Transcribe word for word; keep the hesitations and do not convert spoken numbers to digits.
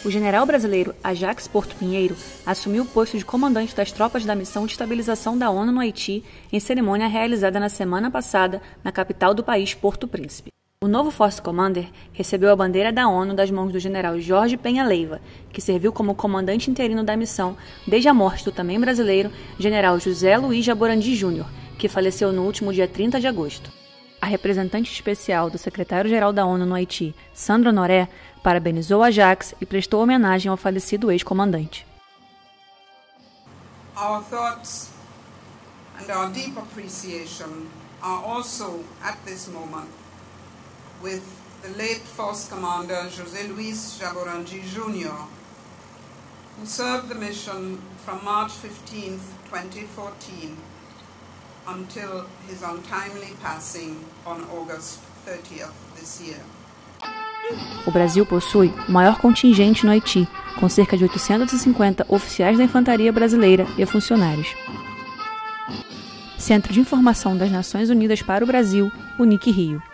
O general brasileiro Ajax Porto Pinheiro assumiu o posto de comandante das tropas da Missão de Estabilização da ONU no Haiti em cerimônia realizada na semana passada na capital do país, Porto Príncipe. O novo Force Commander recebeu a bandeira da ONU das mãos do general Jorge Penha Leiva, que serviu como comandante interino da missão desde a morte do também brasileiro general José Luiz Jaborandi Júnior, que faleceu no último dia trinta de agosto. A representante especial do secretário-geral da ONU no Haiti, Sandra Honoré, parabenizou Ajax e prestou homenagem ao falecido ex-comandante. Our thoughts and our deep appreciation are also at this moment with the late Force Commander José Luiz Jaborandi Júnior, who served the mission from March fifteenth, twenty fourteen, until his untimely passing on August thirtieth this year. O Brasil possui o maior contingente no Haiti, com cerca de oitocentos e cinquenta oficiais da infantaria brasileira e funcionários. Centro de Informação das Nações Unidas para o Brasil, UNIC Rio.